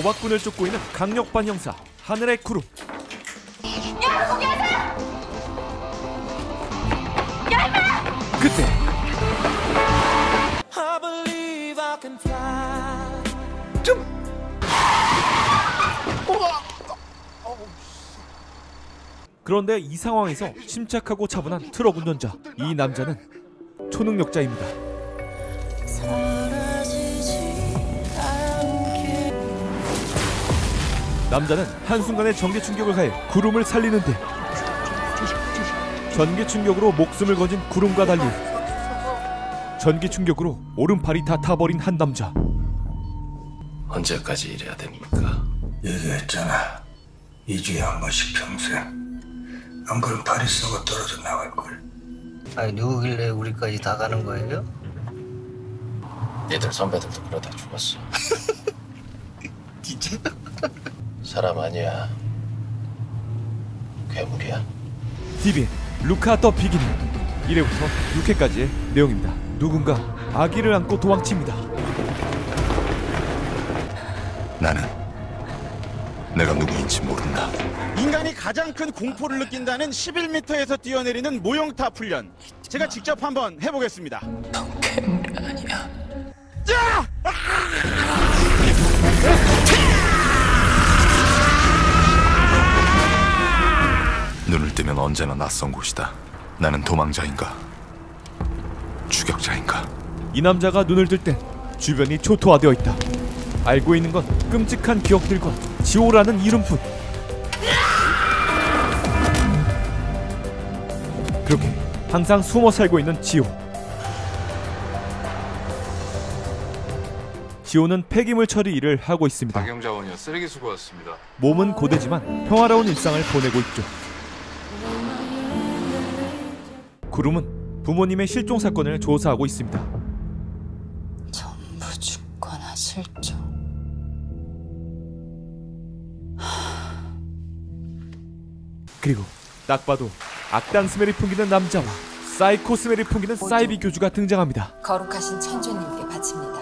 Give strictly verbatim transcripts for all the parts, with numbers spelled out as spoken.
도박꾼을 쫓고 있는 강력반 형사 하늘의 구름. 야, 거기 하세요! 야, 임마! 그때 좀 그런데 이 상황에서 침착하고 차분한 트럭 운전자, 이 남자는 초능력자입니다. 남자는 한순간에 전기 충격을 가해 구름을 살리는데 전기 충격으로 목숨을 건진 구름과 달리 전기 충격으로 오른팔이 다 타버린 한 남자. 언제까지 이래야 됩니까? 얘기했잖아. 이 주에 한 번씩 평생. 안 그럼 발이 썩어 떨어져 나갈걸. 아니 누구길래 우리까지 다 가는 거예요? 얘들 선배들도 그러다 죽었어. 진짜? 사람 아니야. 괴물이야. 티비엔 루카 더 비기닝 일 회부터 육 회까지의 내용입니다. 누군가 아기를 안고 도망칩니다. 나는 내가 누구인지 모른다. 인간이 가장 큰 공포를 느낀다는 십일 미터에서 뛰어내리는 모형탑 훈련. 제가 직접 한번 해보겠습니다. 넌 괴물이 아니야. 자! 눈을 뜨면 언제나 낯선 곳이다. 나는 도망자인가? 추격자인가? 이 남자가 눈을 뜰 땐 주변이 초토화되어 있다. 알고 있는 건 끔찍한 기억들과 지오라는 이름뿐. 그렇게 항상 숨어 살고 있는 지오. 지오는 폐기물 처리 일을 하고 있습니다. 박영자원이요. 쓰레기 수거였습니다. 몸은 고되지만 평화로운 일상을 보내고 있죠. 구름은 부모님의 실종 사건을 조사하고 있습니다. 전부 죽거나 실종. 그리고 딱 봐도 악당 스멜이 풍기는 남자와 사이코 스멜이 풍기는 사이비 교주가 등장합니다. 거룩하신 천주님께 바칩니다.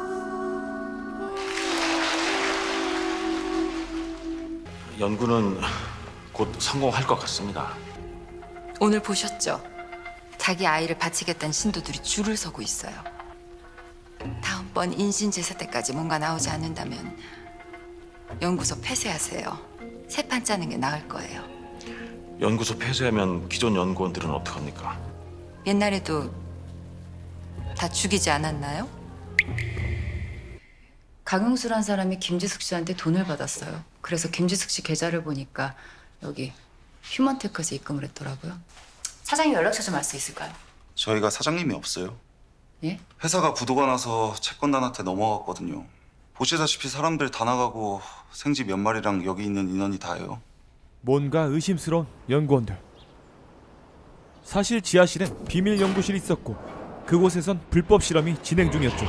연구는 곧 성공할 것 같습니다. 오늘 보셨죠? 자기 아이를 바치겠다는 신도들이 줄을 서고 있어요. 다음번 인신제사 때까지 뭔가 나오지 않는다면 연구소 폐쇄하세요. 새 판 짜는 게 나을 거예요. 연구소 폐쇄하면 기존 연구원들은 어떡합니까? 옛날에도 다 죽이지 않았나요? 강용수란 사람이 김지숙 씨한테 돈을 받았어요. 그래서 김지숙 씨 계좌를 보니까 여기 휴먼테크에서 입금을 했더라고요. 사장님 연락처 좀 알 수 있을까요? 저희가 사장님이 없어요. 예? 회사가 부도가 나서 채권단한테 넘어갔거든요. 보시다시피 사람들 다 나가고 생쥐 몇 마리랑 여기 있는 인원이 다예요. 뭔가 의심스러운 연구원들. 사실 지하실엔 비밀 연구실이 있었고 그곳에선 불법 실험이 진행 중이었죠.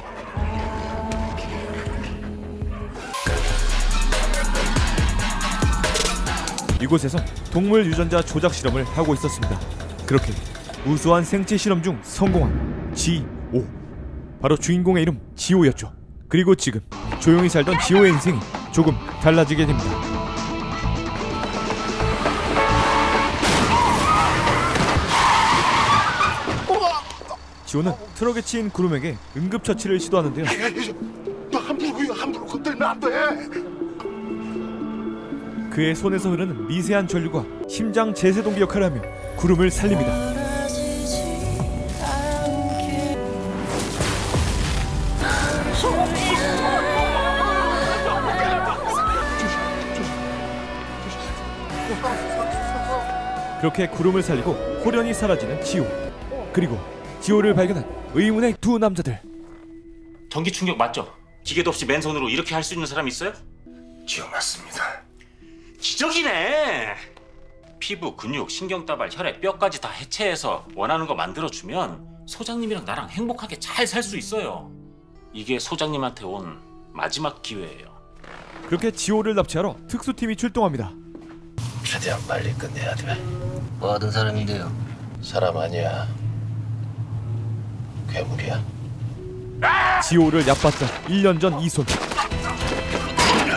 이곳에선 동물 유전자 조작 실험을 하고 있었습니다. 그렇게 우수한 생체 실험 중 성공한 지오. 바로 주인공의 이름 지오였죠. 그리고 지금 조용히 살던 지오의 인생이 조금 달라지게 됩니다. 지오는 트럭에 치인 구름에게 응급처치를 시도하는데요. 함부로 함부로 건들면 안 돼. 그의 손에서 흐르는 미세한 전류가 심장 제세동기 역할을 하며 구름을 살립니다. 그렇게 구름을 살리고 호련히 사라지는 지오. 그리고 지오를 발견한 의문의 두 남자들. 전기 충격 맞죠? 기계도 없이 맨손으로 이렇게 할 수 있는 사람이 있어요? 지오 맞습니다. 기적이네. 피부, 근육, 신경다발, 혈액, 뼈까지 다 해체해서 원하는 거 만들어주면 소장님이랑 나랑 행복하게 잘 살 수 있어요. 이게 소장님한테 온 마지막 기회예요. 그렇게 지오를 납치하러 특수팀이 출동합니다. 최대한 빨리 끝내야 돼. 뭐 하던 사람인데요? 사람 아니야. 괴물이야. 지오를 얕봤자 일 년 전 이손.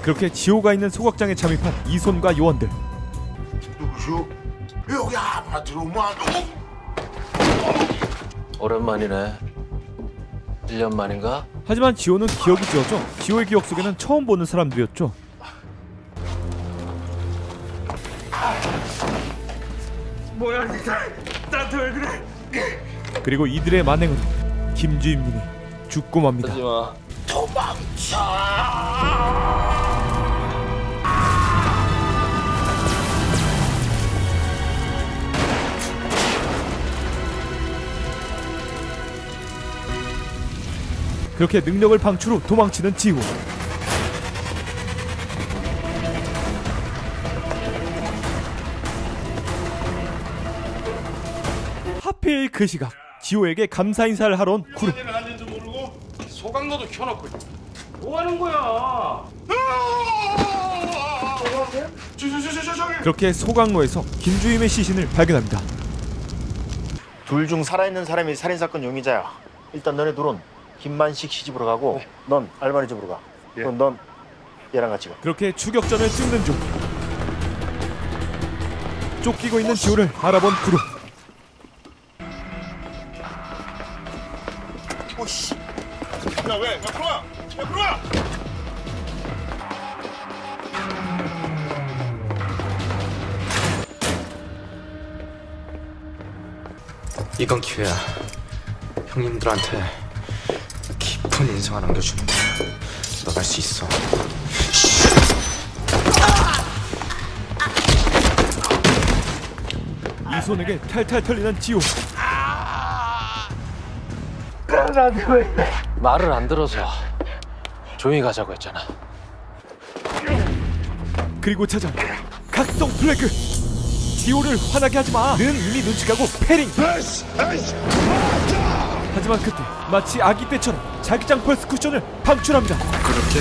그렇게 지호가 있는 소각장에 잠입한 이손과 요원들. 누구시오? 여기 아파트로 뭐 오랜만이네. 일 년 만인가? 하지만 지호는 기억이 지워져 지호의 기억 속에는 처음 보는 사람들이었죠. 뭐야 니가 나한테 왜 그래? 그리고 이들의 만행은 김주임님이 죽고 맙니다. 하지마. 도망쳐! 그렇게 능력을 방출 후 도망치는 지호. 하필 그 시각 지호에게 감사 인사를 하러 온 구름. 소강로도 켜놓고 뭐 하는 거야? 그렇게 소강로에서 김주임의 시신을 발견합니다. 둘 중 살아있는 사람이 살인사건 용의자야. 일단 너네 둘은 김만식 시집으로 가고 넌 알바니 집으로 가. 그럼 넌 얘랑 같이 가. 그렇게 추격전을 찍는 중 쫓기고 있는 지호를 알아본 구름. 오씨. 야 왜? 야 들어와. 야 들어와. 이건 기회야. 형님들한테 깊은 인상을 남겨주는 거야. 너 갈 수 있어. 이손에게 탈탈 털리는 지호. 말을 안 들어서 조용히 가자고 했잖아. 그리고 찾아 각성 플래그. 지호를 화나게 하지마. 는 이미 눈치가고 패링. 하지만 그때 마치 아기 때처럼 자기장 펄스 쿠션을 방출합니다. 그렇게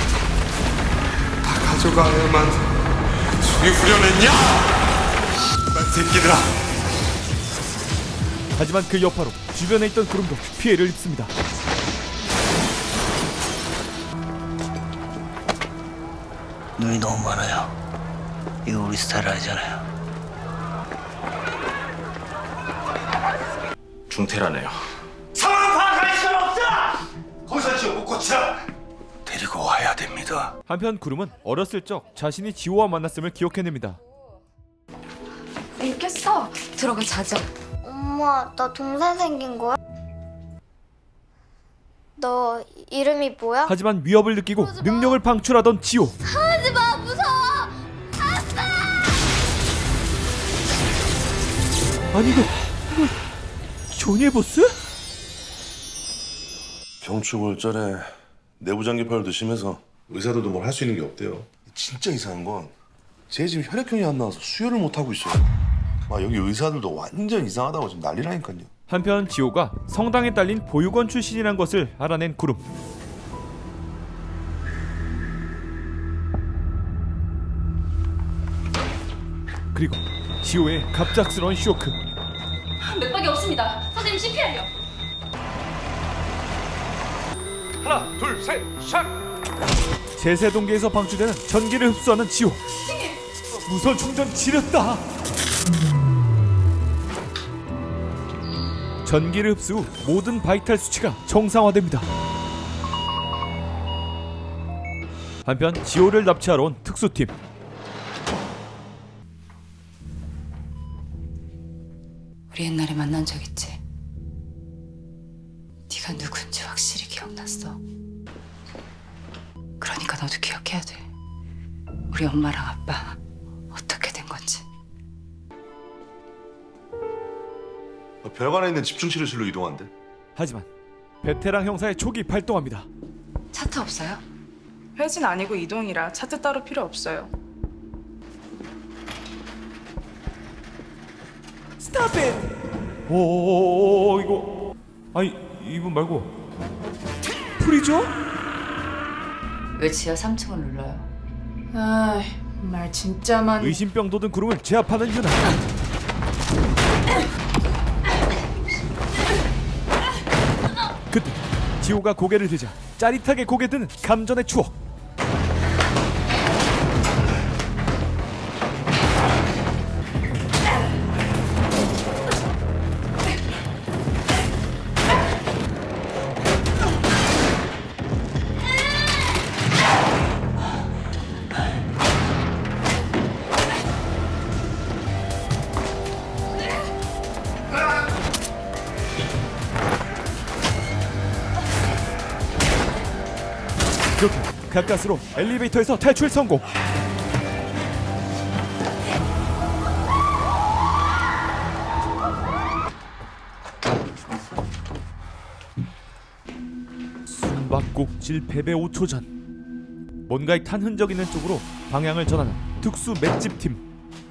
다 가져가야만 속이 후련했냐? 난 새끼들아. 하지만 그 여파로 주변에 있던 구름도 피해를 입습니다. 눈이 너무 많아요. 이거 우리 스타일 아니잖아요. 중태라네요. 상황 파악할 시간 없어! 거기서 지금 못 고쳐! 데리고 와야 됩니다. 한편 구름은 어렸을 적 자신이 지호와 만났음을 기억해냅니다. 못 깼어. 들어가 자자. 엄마, 나 동생 생긴 거야? 너 이름이 뭐야? 하지만 위협을 느끼고 능력을 방출하던 지호. 하지 마, 무서워! 아빠! 아니 이거 이거 조니의 보스? 경추골절에 내부장기 파열도 심해서 의사들도 뭘 할 수 있는 게 없대요. 진짜 이상한 건 제 지금 혈액형이 안 나와서 수혈을 못 하고 있어요. 막 여기 의사들도 완전 이상하다고 지금 난리라니까요. 한편 지호가 성당에 딸린 보육원 출신이란 것을 알아낸 구름. 그리고 지호의 갑작스러운 쇼크. 맥박이 없습니다. 선생님 씨피알요. 하나, 둘, 셋, 샷! 제세동기에서 방출되는 전기를 흡수하는 지호. 무선 충전 지렸다. 전기를 흡수 후 모든 바이탈 수치가 정상화됩니다. 한편 지호를 납치하러 온 특수팀. 우리 옛날에 만난 적 있지? 네가 누군지 확실히 기억났어. 그러니까 너도 기억해야 돼. 우리 엄마랑 아빠 어떻게 된 건지. 별관에 있는 집중치료실로 이동한대. 하지만 베테랑 형사의 촉이 발동합니다. 차트 없어요? 회진 아니고 이동이라 차트 따로 필요 없어요. 스탑 잇! 오 이거 아니 이분 말고 프리죠? 왜 지하 삼 층을 눌러요? 아이, 말 진짜 많이. 의심병 돋은 구름을 제압하는 유나. 그때 지호가 고개를 들자 짜릿하게 고개 드는 감전의 추억. 그렇게 가까스로 엘리베이터에서 탈출 성공. 숨바꼭질 패배 오 초 전, 뭔가에 탄 흔적 있는 쪽으로 방향을 전하는 특수 맷집 팀.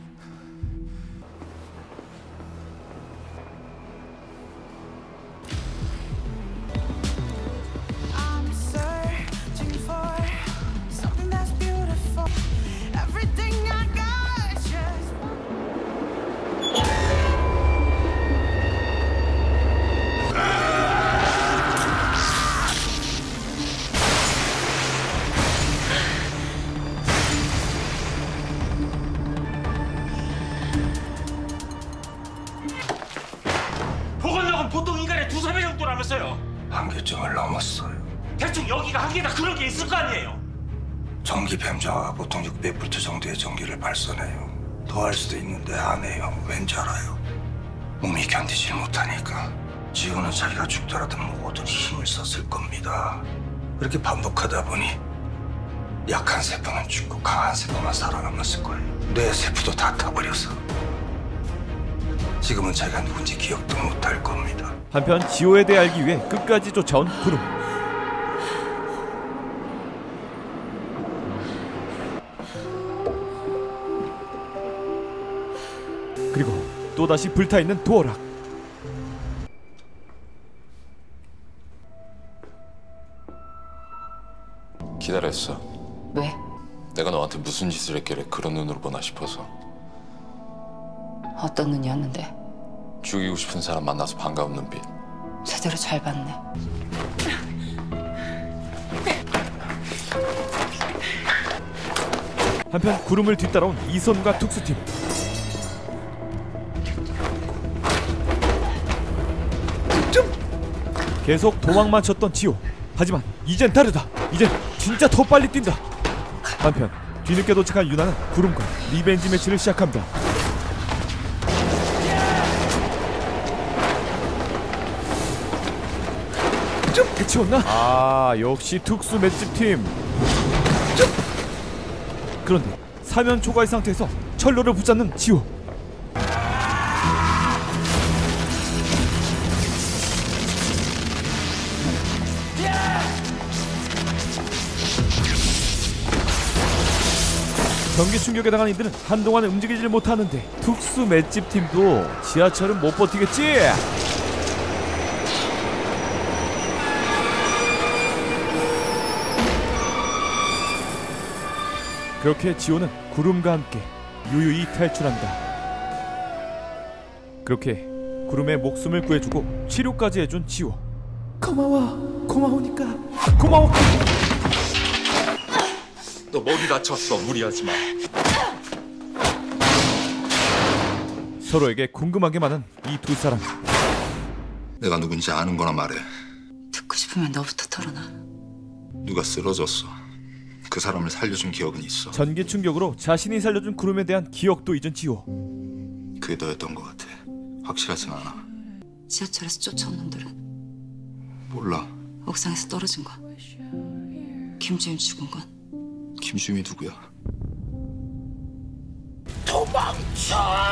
보건력은 보통 인간의 두세 배 정도라면서요. 한계점을 넘었어요. 대충 여기가 한계다 그런 게 있을 거 아니에요. 전기 뱀자가 보통 육백 볼트 정도의 전기를 발산해요. 더 할 수도 있는데 안 해요. 왠지 알아요? 몸이 견디질 못하니까. 지우는 자기가 죽더라도 모든 힘을 썼을 겁니다. 그렇게 반복하다 보니 약한 세포는 죽고 강한 세포만 살아남았을 거예요. 뇌 세포도 다 타버려서 지금은 자기가 누군지 기억도 못할 겁니다. 한편 지호에 대해 알기 위해 끝까지 쫓아온 구름. 그리고 또다시 불타있는 도어락. 기다렸어. 왜? 내가 너한테 무슨 짓을 했길래 그런 눈으로 보나 싶어서. 어떤 눈이었는데? 죽이고 싶은 사람 만나서 반가운 눈빛. 제대로 잘 봤네. 한편 구름을 뒤따라온 이선과 특수팀. 계속 도망만 쳤던 지호. 하지만 이젠 다르다. 이젠 진짜 더 빨리 뛴다. 한편 뒤늦게 도착한 유나는 구름과 리벤지 매치를 시작합니다. 그치웠나? 아, 역시 특수 맷집팀. 그런데 사면 초과의 상태에서 철로를 붙잡는 지호. 전기 충격에 당한 이들은 한동안 움직이질 못하는데 특수 맷집팀도 지하철은 못 버티겠지? 그렇게 지호는 구름과 함께 유유히 탈출한다. 그렇게 구름의 목숨을 구해주고 치료까지 해준 지호. 고마워. 고마우니까 고마워. 너 머리 다쳤어. 무리하지 마. 서로에게 궁금하게 많은 이 두 사람. 내가 누군지 아는 거나 말해. 듣고 싶으면 너부터 털어놔. 누가 쓰러졌어. 그 사람을 살려준 기억은 있어. 전기 충격으로 자신이 살려준 구름에 대한 기억도 잊은 지호. 그게 너였던 것 같아. 확실하진 않아. 지하철에서 쫓아온 놈들은? 몰라. 옥상에서 떨어진 건? 김주임 죽은 건? 김주임이 누구야? 도망쳐!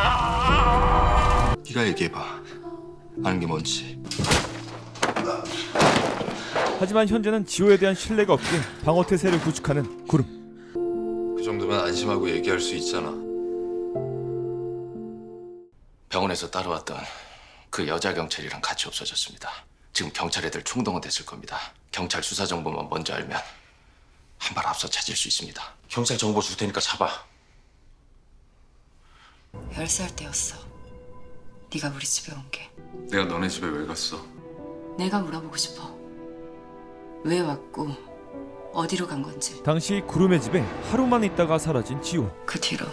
네가 얘기해봐. 아는 게 뭔지. 하지만 현재는 지호에 대한 신뢰가 없기에 방어태세를 구축하는 구름. 그 정도면 안심하고 얘기할 수 있잖아. 병원에서 따라왔던 그 여자 경찰이랑 같이 없어졌습니다. 지금 경찰 애들 총동원됐을 겁니다. 경찰 수사 정보만 먼저 알면 한 발 앞서 찾을 수 있습니다. 경찰 정보 줄 테니까 잡아. 열 살 때였어. 네가 우리 집에 온 게. 내가 너네 집에 왜 갔어? 내가 물어보고 싶어. 왜 왔고 어디로 간 건지. 당시 구름의 집에 하루만 있다가 사라진 지호. 그 뒤로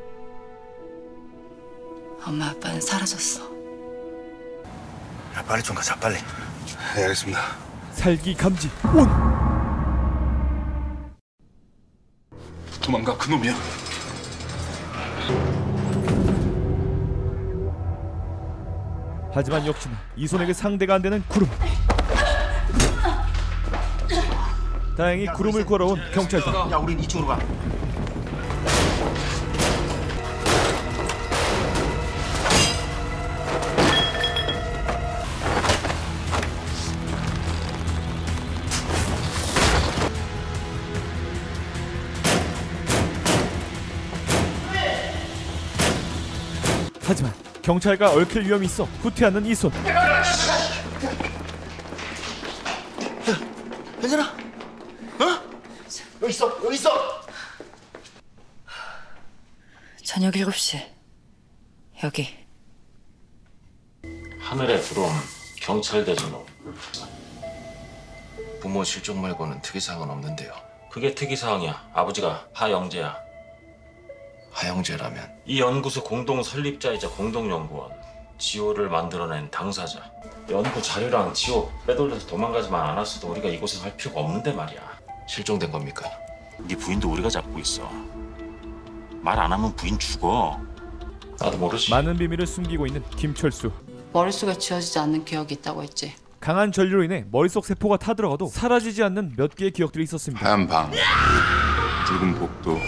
엄마 아빠는 사라졌어. 야, 빨리 좀 가자, 빨리. 네, 알겠습니다. 살기 감지 온. 도망가, 그놈이야. 하지만 역시나 이손에게 상대가 안 되는 구름. 다행히 구름을 걸어온 경찰관. 야, 우린 이 층으로 가. 하지만 경찰과 얽힐 위험이 있어 후퇴하는 이손. 괜찮아? 어? 여기 있어, 여기 있어. 저녁 일곱 시 여기. 하늘의 구름, 경찰 대전호. 부모 실종 말고는 특이사항은 없는데요. 그게 특이사항이야. 아버지가 하영재야. 하영재라면? 이 연구소 공동 설립자이자 공동연구원, 지호를 만들어낸 당사자. 연구 자료랑 지호 빼돌려서 도망가지만 않았어도 우리가 이곳에 갈 필요가 없는데 말이야. 실종된 겁니까? 네 부인도 우리가 잡고 있어. 말 안 하면 부인 죽어. 나도 모르지. 많은 비밀을 숨기고 있는 김철수. 머릿속에 지워지지 않는 기억이 있다고 했지. 강한 전류로 인해 머릿속 세포가 타들어가도 사라지지 않는 몇 개의 기억들이 있었습니다. 하얀 방, 붉은 복도,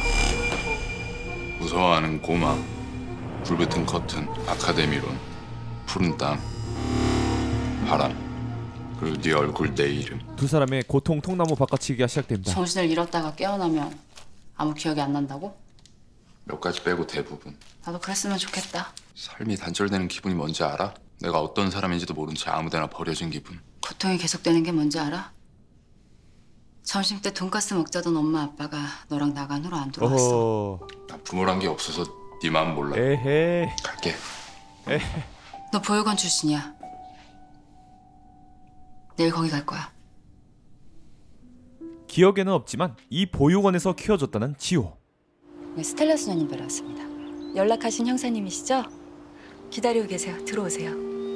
무서워하는 고마, 불붙은 커튼, 아카데미론, 푸른 땅, 바람, 그리고 네 얼굴, 내 이름. 두 사람의 고통 통나무 바꿔치기가 시작됩니다. 정신을 잃었다가 깨어나면 아무 기억이 안 난다고? 몇 가지 빼고 대부분. 나도 그랬으면 좋겠다. 삶이 단절되는 기분이 뭔지 알아? 내가 어떤 사람인지도 모른 채 아무데나 버려진 기분. 고통이 계속되는 게 뭔지 알아? 점심때 돈가스 먹자던 엄마 아빠가 너랑 나간 후로 안 들어왔어. 어허. 나 부모란 게 없어서 네 마음 몰라. 에헤. 갈게. 에헤. 너 보육원 출신이야. 내일 거기 갈 거야. 기억에는 없지만 이 보육원에서 키워줬다는 지호. 네, 스텔라 수녀님 뵈러 왔습니다. 연락하신 형사님이시죠? 기다리고 계세요. 들어오세요.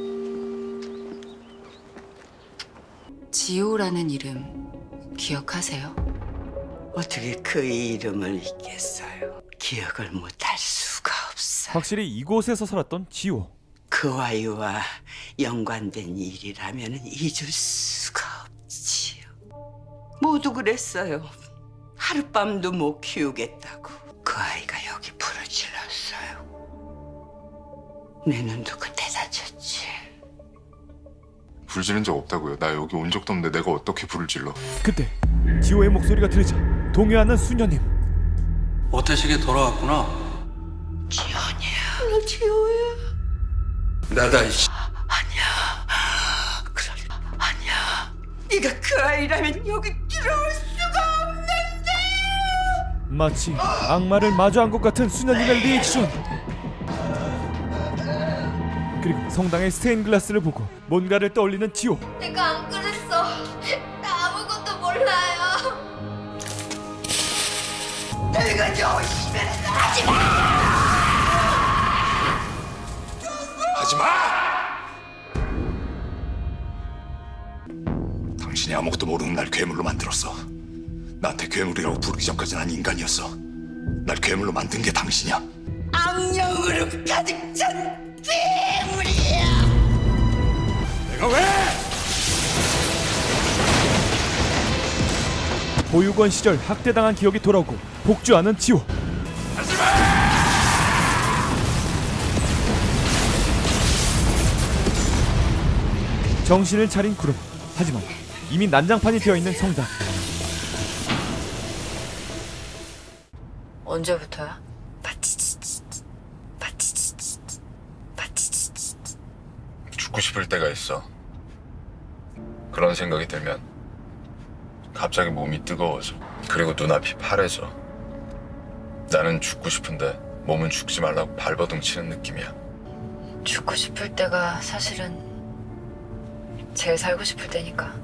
지호라는 이름 기억하세요? 어떻게 그 이름을 잊겠어요? 기억을 못할 수가 없어. 확실히 이곳에서 살았던 지호. 그 아이와 연관된 일이라면 잊을 수가 없지요. 모두 그랬어요. 하룻밤도 못 키우겠다고. 그 아이가 여기 불을 질렀어요. 내 눈도 그때 다쳤지. 불 지른 적 없다고요. 나 여기 온 적도 없는데 내가 어떻게 불을 질러? 그때 지호의 목소리가 들리자 동요하는 수녀님. 어태식이 돌아왔구나. 지호냐? 나 지호야. 나다 이씨. 아니야. 그럴 아니야. 네가 그 아이라면 여기 들어올 수가 없는데. 마치 악마를 마주한 것 같은 수녀님의 리액션. 그리고 성당의 스테인 글라스를 보고 뭔가를 떠올리는 지호. 내가 안 그랬어. 나 아무것도 몰라요. 내가 조심해서 하지 마. 하지 마! 당신이 아무것도 모르는 날 괴물로 만들었어. 나한테 괴물이라고 부르기 전까지 난 인간이었어. 날 괴물로 만든 게 당신이야. 악령으로 가득 찬 괴물이야. 내가 왜? 보육원 시절 학대당한 기억이 돌아오고 복주하는 지호. 정신을 차린 구름. 하지만 이미 난장판이 되어있는 성당. 언제부터야? 죽고 싶을 때가 있어. 그런 생각이 들면 갑자기 몸이 뜨거워져. 그리고 눈앞이 파래져. 나는 죽고 싶은데 몸은 죽지 말라고 발버둥 치는 느낌이야. 죽고 싶을 때가 사실은 제일 살고 싶을 때니까.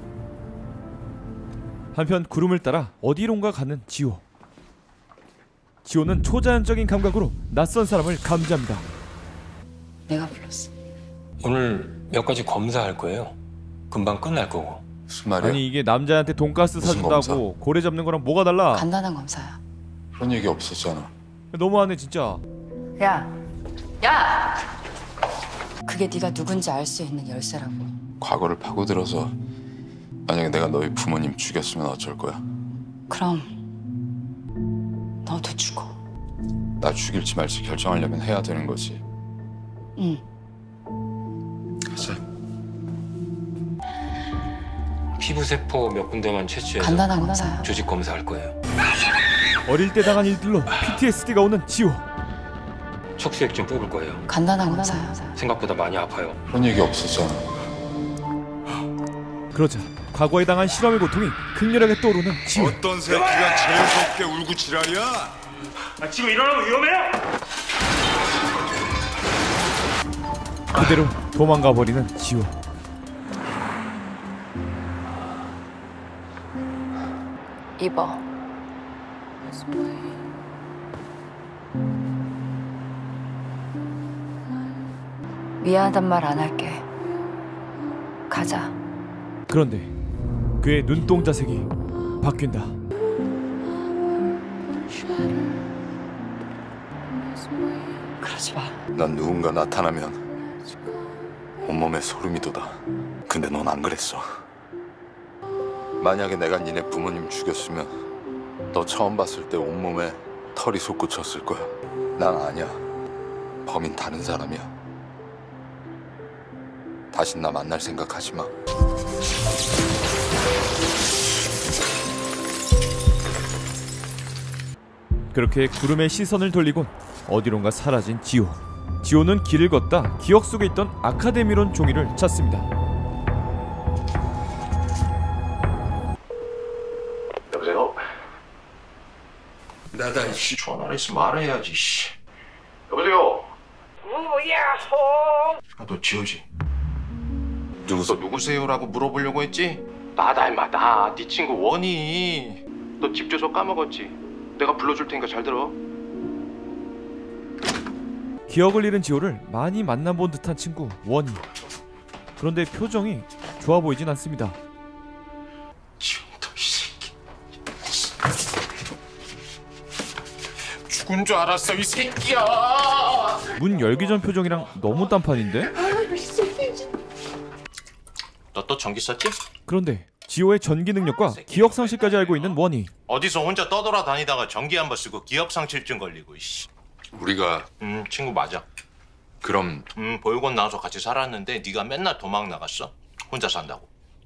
한편 구름을 따라 어디론가 가는 지호. 지호는 초자연적인 감각으로 낯선 사람을 감지합니다. 내가 불렀어. 오늘 몇 가지 검사할 거예요. 금방 끝날 거고. 무슨 말이야? 아니 이게 남자한테 돈가스 무슨 사준다고 검사? 고래 잡는 거랑 뭐가 달라? 간단한 검사야. 그런 얘기 없었잖아. 너무하네 진짜. 야! 야! 그게 네가 누군지 알 수 있는 열쇠라고. 과거를 파고들어서 만약에 내가 너희 부모님 죽였으면 어쩔 거야? 그럼 너도 죽어. 나 죽일지 말지 결정하려면 해야 되는 거지. 응. 가자. 피부 세포 몇 군데만 채취해서 간단한 검사야. 조직 검사할 거예요. 어릴 때 당한 일들로 피티에스디가 오는 지호. 척수액 좀 뽑을 거예요. 간단한 검사야. 생각보다 많이 아파요. 그런 얘기 없었잖아. 그러자 과거에 당한 실험의 고통이 극렬하게 떠오르는 지호. 어떤 새끼가 재수없게 울고 지랄이야? 아, 지금 일어나면 위험해요. 그대로 도망가 버리는 지호. 입어. 미안하단 말 안 할게. 가자. 그런데 그의 눈동자색이 바뀐다. 그러지 마. 난 누군가 나타나면 온몸에 소름이 돋아. 근데 넌 안 그랬어. 만약에 내가 니네 부모님 죽였으면 너 처음 봤을 때 온몸에 털이 솟구쳤을 거야. 난 아니야. 범인 다른 사람이야. 다신 나 만날 생각하지 마. 그렇게 구름에 시선을 돌리곤 어디론가 사라진 지호. 지호는 길을 걷다 기억 속에 있던 아카데미론 종이를 찾습니다. 여보세요? 나다 이씨. 전화를 했으면 말해야지. 씨. 여보세요. 뭐야? 아, 너 지호지? 누구서 누구세요라고 물어보려고 했지? 나다 임마. 나 네 친구 원희. 너 집 주소 까먹었지? 내가 불러줄 테니까 잘 들어. 기억을 잃은 지호를 많이 만나본 듯한 친구 원희. 그런데 표정이 좋아 보이진 않습니다. 지호 너 이 새끼. 죽은 줄 알았어 이 새끼야. 문 열기 전 표정이랑 너무 딴판인데? 너 또 전기 썼지? 그런데 지호의 전기 능력과 기억 상실까지 알고 있는 원희. 어디서 혼자 떠돌아다니다가 전기 한 번 쓰고 기억 상실증 걸리고. 이씨. 우리가 음 친구 맞아. 그럼 음 보육원 나와서 같이 살았는데 네가 맨날 도망 나갔어. 혼자 산다고.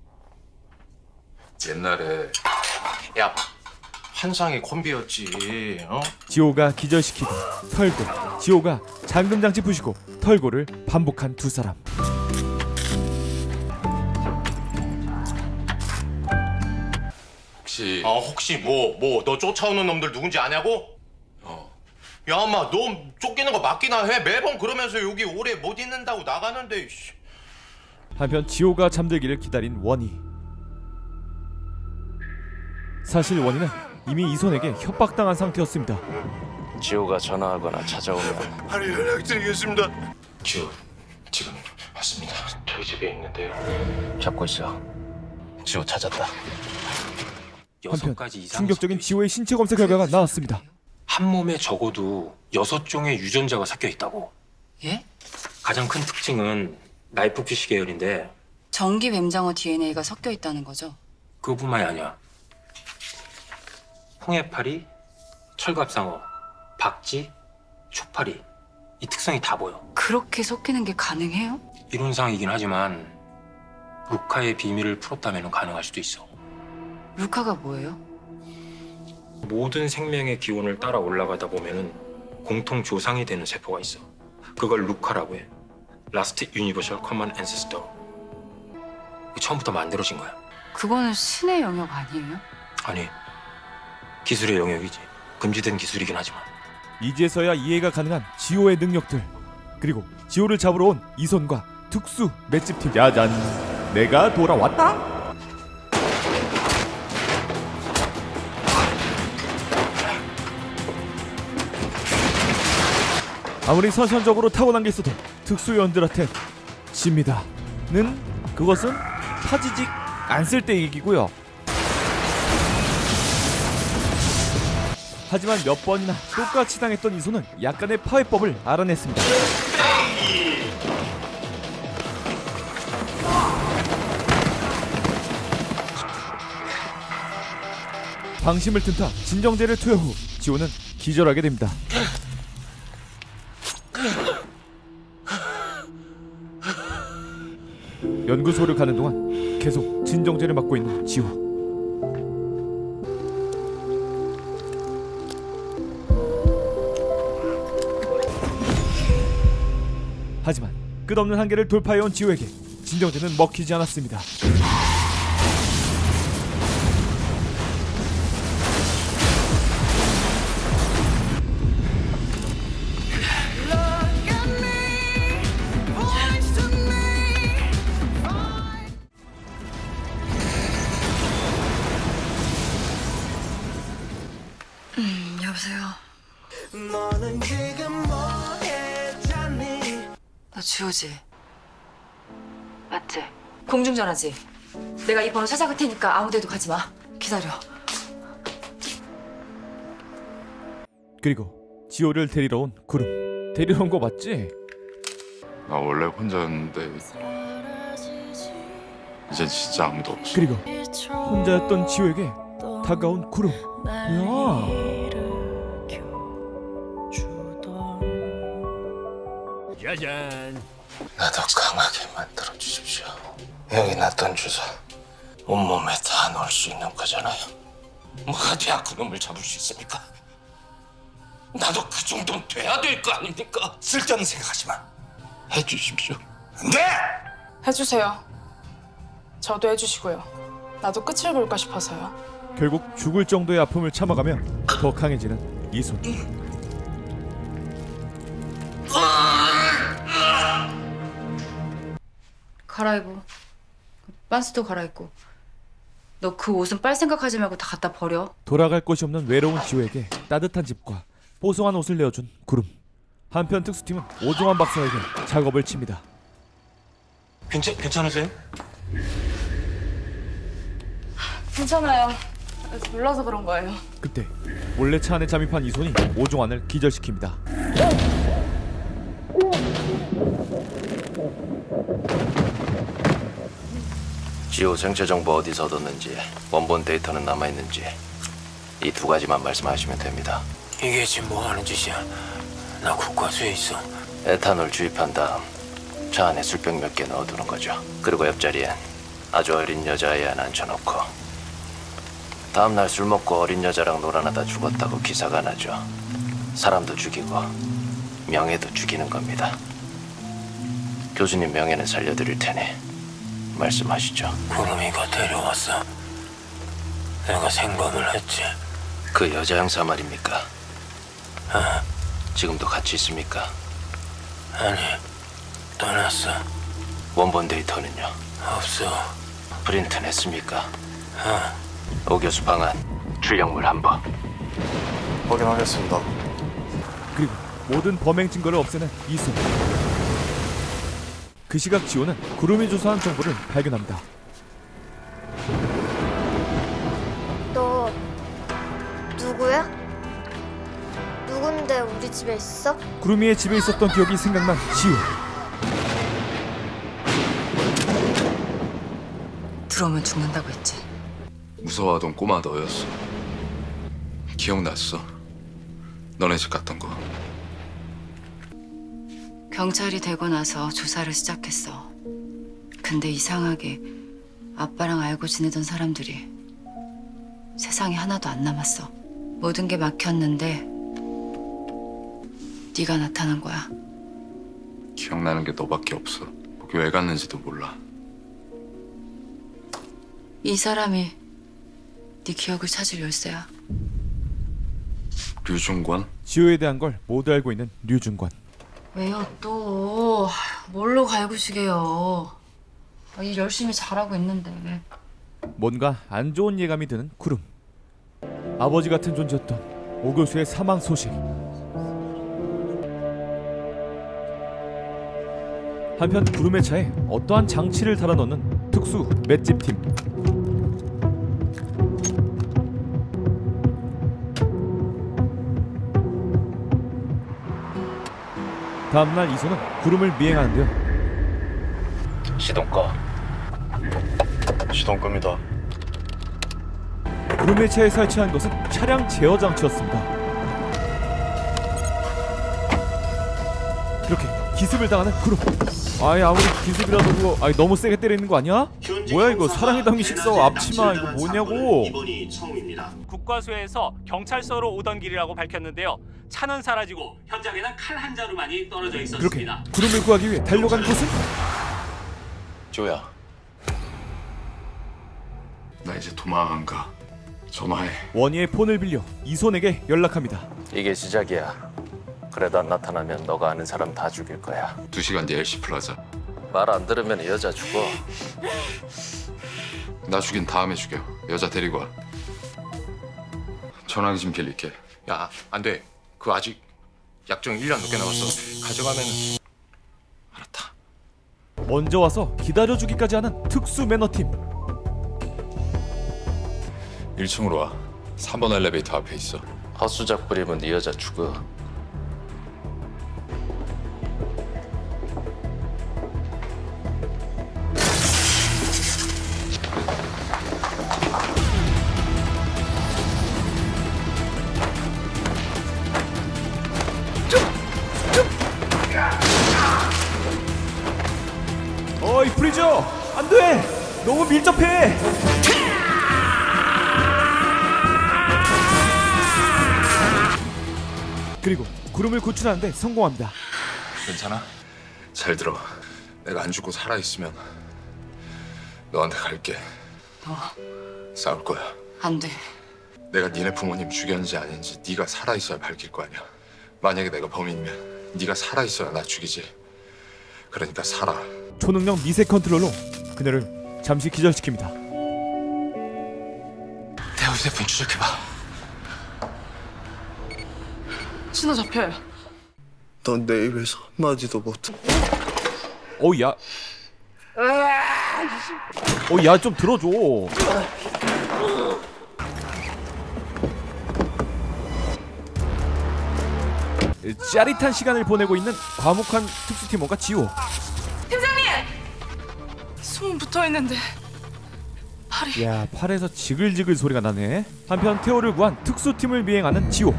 옛날에 야 환상의 콤비였지. 어? 지호가 기절시키고 털고, 지호가 잠금장치 부시고 털고를 반복한 두 사람. 혹시 어 혹시 뭐 뭐 너 쫓아오는 놈들 누군지 아냐고? 어. 야 엄마 너 쫓기는 거 맞기나 해. 매번 그러면서 여기 오래 못 있는다고 나가는데. 씨. 한편 지호가 잠들기를 기다린 원희. 사실 원희는 이미 이손에게 협박당한 상태였습니다. 지호가 전화하거나 찾아오면 바로 연락드리겠습니다. 지호 지금 왔습니다. 저희 집에 있는데요. 잡고 있어. 지호 찾았다. 한편 충격적인 지호의 신체 검사 결과가 나왔습니다. 한 몸에 적어도 여섯 종의 유전자가 섞여 있다고. 예? 가장 큰 특징은 나이프피쉬 계열인데 전기 뱀장어 디엔에이가 섞여 있다는 거죠? 그것뿐만이 아니야. 홍해파리, 철갑상어, 박쥐, 초파리 이 특성이 다 보여. 그렇게 섞이는 게 가능해요? 이론상이긴 하지만 루카의 비밀을 풀었다면 가능할 수도 있어. 루카가 뭐예요? 모든 생명의 기원을 따라 올라가다 보면은 공통 조상이 되는 세포가 있어. 그걸 루카라고 해. Last Universal Common Ancestor. 처음부터 만들어진 거야. 그거는 신의 영역 아니에요? 아니, 기술의 영역이지. 금지된 기술이긴 하지만. 이제서야 이해가 가능한 지호의 능력들. 그리고 지호를 잡으러 온 이손과 특수 맷집팀. 짜잔, 내가 돌아왔다. 아무리 선천적으로 타고난 게 있어도 특수요원들한테 집니다. 는 그것은 파지직 안 쓸 때 얘기고요. 하지만 몇 번이나 똑같이 당했던 이손은 약간의 파회법을 알아냈습니다. 방심을 튼 타 진정제를 투여 후 지호는 기절하게 됩니다. 연구소를 가는 동안 계속 진정제를 맞고 있는 지호. 하지만 끝없는 한계를 돌파해온 지호에게 진정제는 먹히지 않았습니다. 음, 여보세요. 너 지호지? 맞지? 공중전화지? 내가 이 번호 찾아갈 테니까 아무 데도 가지 마. 기다려. 그리고 지호를 데리러 온 구름. 데리러 온 거 맞지? 나 원래 혼자였는데 이제 진짜 아무도 없어. 그리고 혼자였던 지호에게 다가온 구름. 뭐야? 짜잔. 나도 강하게 만들어 주십시오. 여기 놨던 주사 온몸에 다 넣을 수 있는 거잖아요. 뭐가 돼야 그놈을 잡을 수 있습니까? 나도 그 정도는 돼야 될 거 아닙니까? 쓸데없는 생각하지 마. 해주십시오. 네! 해주세요. 저도 해주시고요. 나도 끝을 볼까 싶어서요. 결국 죽을 정도의 아픔을 참아가며 더 강해지는 이손. 갈아입어. 빤스도 갈아입고. 너 그 옷은 빨 생각하지 말고 다 갖다 버려. 돌아갈 곳이 없는 외로운 지호에게 따뜻한 집과 뽀송한 옷을 내어준 구름. 한편 특수팀은 오종환 박사에게 작업을 칩니다. 괜찮, 괜찮으세요? 괜찮아요. 몰라서 그런 거예요. 그때 몰래 차 안에 잠입한 이손이 오종환을 기절시킵니다. 지호 생체 정보 어디서 얻었는지, 원본 데이터는 남아있는지 이 두 가지만 말씀하시면 됩니다. 이게 지금 뭐 하는 짓이야? 나 국과수에 있어. 에탄올 주입한 다음 차 안에 술병 몇 개 넣어두는 거죠. 그리고 옆자리엔 아주 어린 여자아이 하나 앉혀놓고 다음날 술 먹고 어린 여자랑 놀아나다 죽었다고 기사가 나죠. 사람도 죽이고 명예도 죽이는 겁니다. 교수님 명예는 살려드릴 테니 말씀하시죠. 구름이가 데려왔어. 내가 생검을 했지. 그 여자 형사 말입니까? 아, 지금도 같이 있습니까? 아니, 떠났어. 원본 데이터는요? 없어. 프린트 냈습니까? 아. 오 교수 방안, 출력물 한번. 확인하겠습니다. 그리고 모든 범행 증거를 없애는 이손. 그 시각 지호는 구름이 조사한 정보를 발견합니다. 너 누구야? 누군데 우리 집에 있어? 구름이의 집에 있었던 기억이 생각난 지호. 들어오면 죽는다고 했지. 무서워하던 꼬마 너였어. 기억났어. 너네 집 갔던 거. 경찰이 되고 나서 조사를 시작했어. 근데 이상하게 아빠랑 알고 지내던 사람들이 세상에 하나도 안 남았어. 모든 게 막혔는데 네가 나타난 거야. 기억나는 게 너밖에 없어. 거기 왜 갔는지도 몰라. 이 사람이 네 기억을 찾을 열쇠야. 류중권? 지호에 대한 걸 모두 알고 있는 류중권. 왜요 또? 뭘로 갈구시게요? 일 열심히 잘하고 있는데. 뭔가 안 좋은 예감이 드는 구름. 아버지 같은 존재였던 오 교수의 사망 소식. 한편 구름의 차에 어떠한 장치를 달아 넣는 특수 맷집팀. 다음날 이소는 구름을 미행하는데요. 시동 꺼. 시동 끕니다. 구름의 차에 설치한 것은 차량 제어 장치였습니다. 그렇게 기습을 당하는 구름. 아이 아무리 기습이라도 그거 아이 너무 세게 때리는 거 아니야? 뭐야 이거 사랑의 당기 식사와 앞치마 이거 뭐냐고. 이번이 처음입니다. 국과수에서 경찰서로 오던 길이라고 밝혔는데요. 차는 사라지고 현장에는 칼 한 자루만이 떨어져 그렇게 있었습니다. 구름을 구하기 위해 달려간 곳은 조야, 나 이제 도망 안 가. 전화해. 원희의 폰을 빌려 이손에게 연락합니다. 이게 시작이야. 그래도 안 나타나면 너가 아는 사람 다 죽일 거야. 두 시간 뒤 엘씨 플라자. 말 안 들으면 이 여자 죽어. 나 죽인 다음에 죽여. 여자 데리고 와. 전화기 좀 빌릴게. 야, 안 돼. 그거 아직 약정 일 년 넘게 남았어. 가져가면 먼저 와서 기다려주기까지 하는 특수 매너팀. 일 층으로 와. 삼 번 엘리베이터 앞에 있어. 헛수작 부리면 네 여자 죽어. 어이 프리저 안돼 너무 밀접해. 그리고 구름을 구출하는데 성공합니다. 괜찮아? 잘 들어. 내가 안 죽고 살아있으면 너한테 갈게. 너 싸울 거야. 안 돼. 내가 니네 부모님 죽였는지 아닌지 네가 살아있어야 밝힐 거 아니야. 만약에 내가 범인이면 네가 살아있어야 나 죽이지. 그러니까 살아. 초능력 미세 컨트롤로 그녀를 잠시 기절시킵니다. 대호 휴대폰 추적해봐. 신호 잡혀요. 넌 내 입에서 한마디도 못해. 어우 야. 어, 야 좀 들어줘. 짜릿한 시간을 보내고 있는 과묵한 특수팀원과 지호. 팀장님! 숨은 붙어있는데 팔이... 야 팔에서 지글지글 소리가 나네. 한편 태호를 구한 특수팀을 미행하는 지호.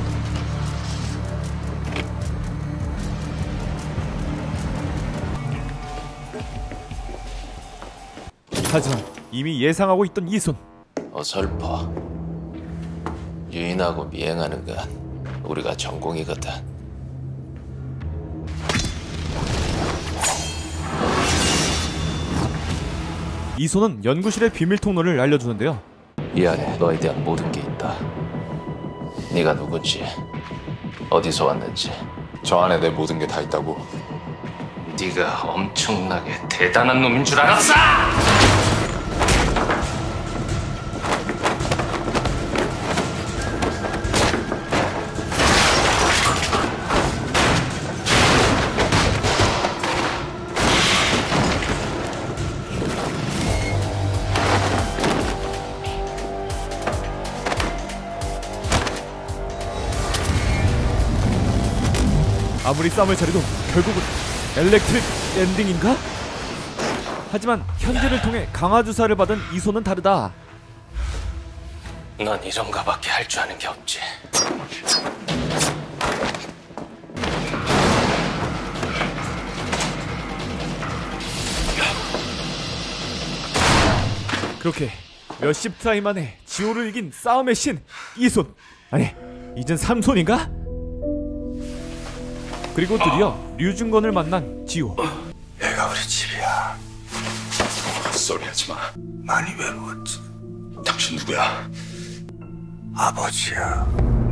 하지만 이미 예상하고 있던 이손. 어설퍼. 유인하고 미행하는 건 우리가 전공이거든. 이손은 연구실의 비밀 통로를 알려주는데요. 이 안에 너에 대한 모든 게 있다. 네가 누군지, 어디서 왔는지. 저 안에 내 모든 게 다 있다고. 네가 엄청나게 대단한 놈인 줄 알았어! 아무리 쌈을 차려도 결국은 엘렉트릭 엔딩인가? 하지만 현재를 통해 강화 주사를 받은 이손은 다르다. 넌 이런 거밖에 할 줄 아는 게 없지. 그렇게 몇십 트라이 만에 지호를 이긴 싸움의 신 이손. 아니 이젠 삼손인가? 그리고 드디어 류중건을 만난 지호. 얘가 우리 집이야. 헛소리 하지 마. 많이 외로웠지. 당신 누구야? 아버지야.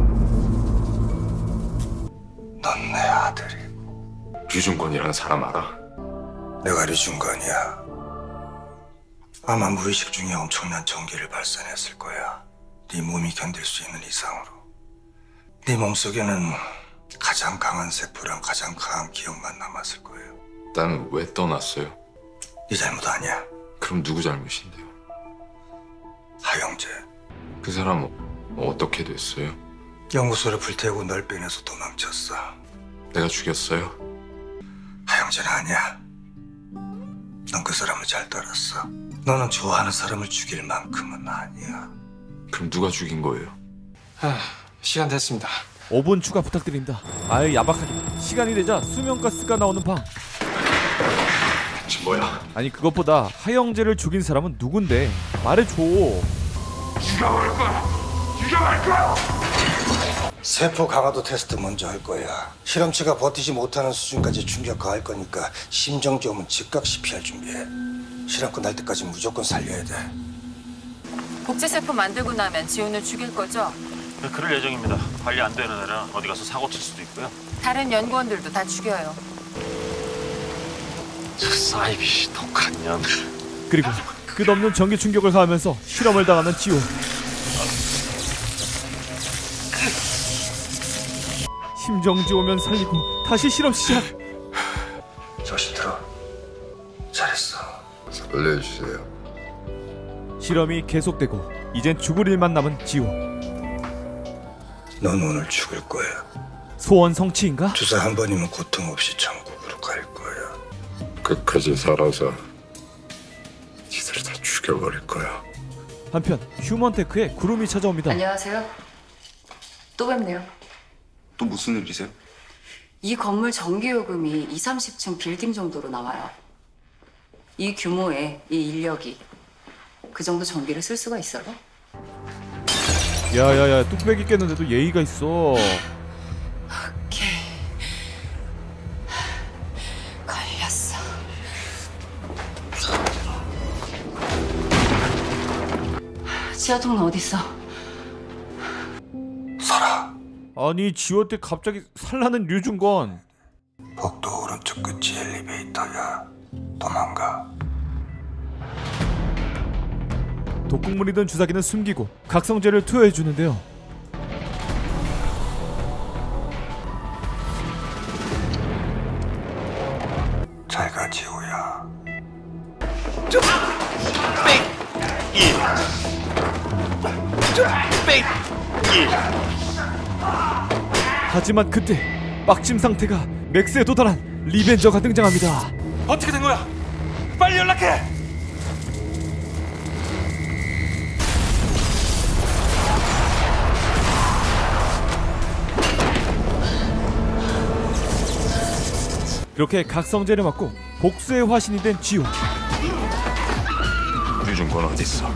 넌 내 아들이고. 류중건이라는 사람 알아? 내가 류중건이야. 아마 무의식 중에 엄청난 전기를 발산했을 거야. 네 몸이 견딜 수 있는 이상으로. 네 몸속에는 가장 강한 세포랑 가장 강한 기억만 남았을 거예요. 난 왜 떠났어요? 네 잘못 아니야. 그럼 누구 잘못인데요? 하영재. 그 사람 어떻게 됐어요? 연구소를 불태우고 널 빼내서 도망쳤어. 내가 죽였어요? 하영재는 아니야. 넌 그 사람을 잘 따랐어. 너는 좋아하는 사람을 죽일 만큼은 아니야. 그럼 누가 죽인 거예요? 아, 시간 됐습니다. 오 분 추가 부탁드립니다. 아유 야박하게 시간이 되자 수면가스가 나오는 방. 지금 뭐야? 아니 그것보다 하영재를 죽인 사람은 누군데 말해줘. 죽여버릴 거야. 죽여버릴 거야. 세포 강화도 테스트 먼저 할 거야. 실험체가 버티지 못하는 수준까지 충격화할 거니까 심정지 오면 즉각 씨피알 준비해. 실험 끝날 때까지 무조건 살려야 돼. 복제세포 만들고 나면 지훈을 죽일 거죠? 네, 그럴 예정입니다. 관리 안 되는 애는 어디 가서 사고 칠 수도 있고요. 다른 연구원들도 다 죽여요. 저 사이비 독한 년. 그리고 끝없는 전기 충격을 가하면서 실험을 당하는 지호. 심정지 오면 살리고 다시 실험 시작. 정신 들어. 잘했어. 살려주세요. 실험이 계속되고 이젠 죽을 일만 남은 지호. 넌 오늘 죽을 거야. 소원 성취인가? 주사 한 번이면 고통 없이 천국으로 갈 거야. 끝까지 살아서 지들 다 죽여버릴 거야. 한편 휴먼테크에 구름이 찾아옵니다. 안녕하세요. 또 뵙네요. 또 무슨 일이세요? 이 건물 전기요금이 이삼십 층 빌딩 정도로 나와요. 이 규모에 이 인력이 그 정도 전기를 쓸 수가 있어요? 야야야 뚝배기 깼는데도 예의가 있어. 오케이. 걸렸어. 지하통로 어딨어? 살아. 아니 지호 때 갑자기 살라는 류준건. 복도 오른쪽 끝이 엘리베이터야. 도망가. 독극물이던 주사기는 숨기고 각성제를 투여해주는데요. 잘 가 지호야. 하지만 그때 빡침 상태가 맥스에 도달한 리벤저가 등장합니다. 어떻게 된 거야? 빨리 연락해. 그렇게 각성제를 맞고 복수의 화신이 된 지호. 류준권 어딨어?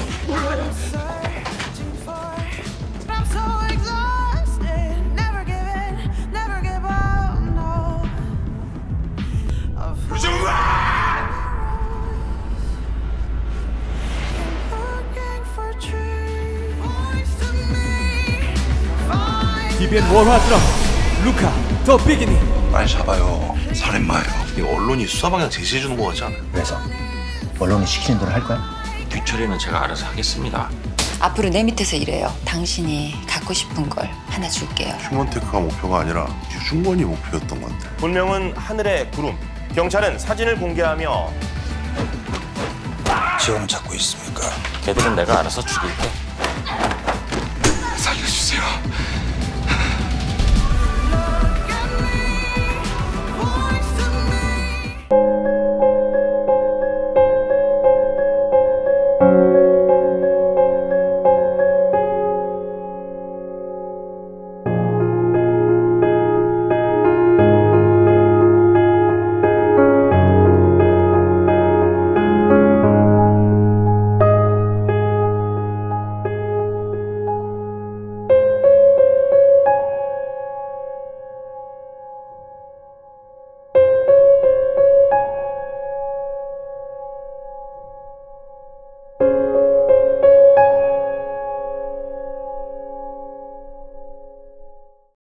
티비엔 월화 드라마 루카 더 비기닝. 빨리 잡아요. 살인마예요. 이거 언론이 수사 방향 제시해주는 거 같지 않아요? 그래서 언론이 시키는 대로 할 거야? 뒤처리는 제가 알아서 하겠습니다. 앞으로 내 밑에서 일해요. 당신이 갖고 싶은 걸 하나 줄게요. 휴먼테크가 목표가 아니라 유중권이 목표였던 건데. 본명은 하늘의 구름. 경찰은 사진을 공개하며 지호는 찾고 있습니까? 걔들은 내가 알아서 죽일게. 살려주세요.